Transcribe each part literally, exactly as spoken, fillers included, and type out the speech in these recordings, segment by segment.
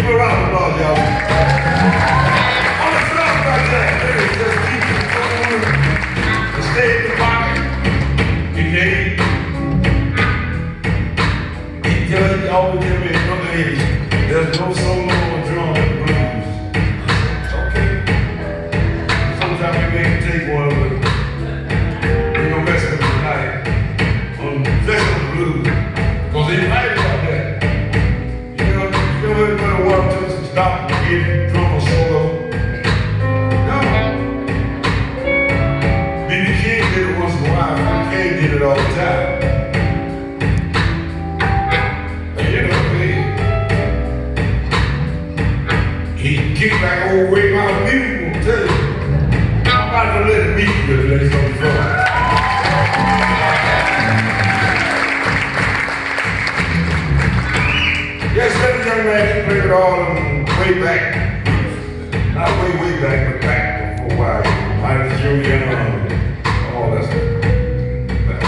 a round of applause, y'all. I'm gonna start about that. Ladies, just keep it going. And stay in the pocket. You dig? He tell you, always tell me at an early age, there's no solo or drum in the blues. Okay. Sometimes you make it take one, but we're gonna mess with it tonight. On Flex on the Blues. Because they right about that. You know, you know everybody walk to us and stop and get drum or solo. No. B B King did it once in a while. B B King did it all the time. And you know, he, he kicked like old Ray Mountain people, I'll tell you. I'm about to let it beat you, ladies on the floor. Yes, that young man played it all um, way back. Not way, way back, but back for a while. Michael Junior and um, all that stuff. But,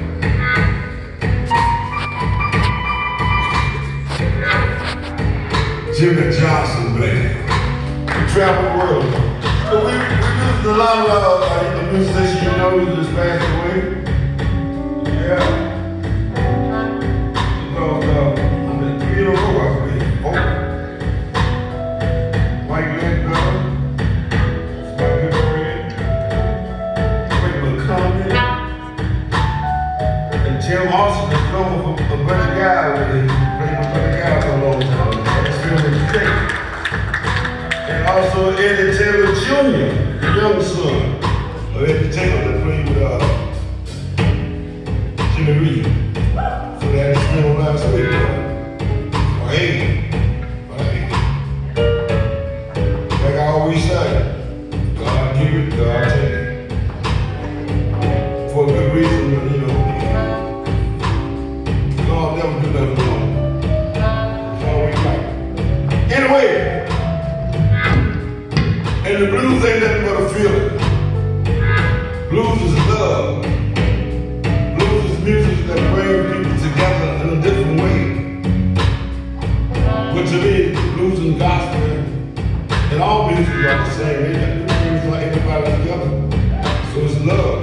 um, Jimmy Johnson, man. We travel the world. So we, we used a lot of uh, the musicians you know who just passed away. Yeah. Because, uh, in a row, I believe. Oh. White Leg Girl. It's my good friend. Wait, McCollum. And Tim Austin, the drummer for a bunch of guys. They played with a bunch of guys for a long time. That's really great. And also Eddie Taylor Junior, the young son of Eddie Taylor that played with uh, Jimmy Reed. So they had to spend on last week. Hey, hey, like I always say, God give it, God take it. For a good reason, you know, God never do nothing wrong. It's always right. Anyway, and the blues ain't nothing but a feeling. Blues is love. Blues is music that brings people together in a different way. But to me, blues and gospel and all music are the same. They brings like everybody together. So it's love.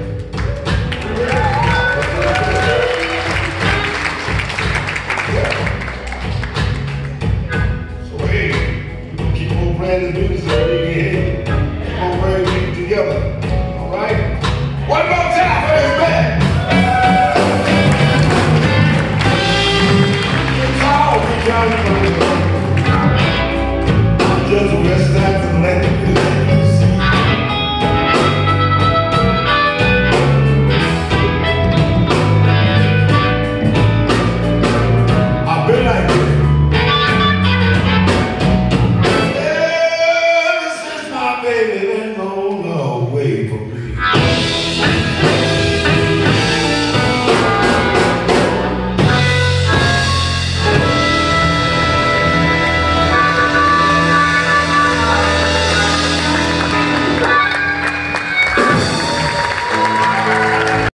Yeah. So hey, we're gonna keep on playing the music.